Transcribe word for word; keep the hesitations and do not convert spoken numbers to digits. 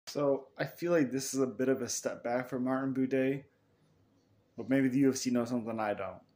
So I feel like this is a bit of a step back for Martin Buday, but maybe the U F C knows something I don't.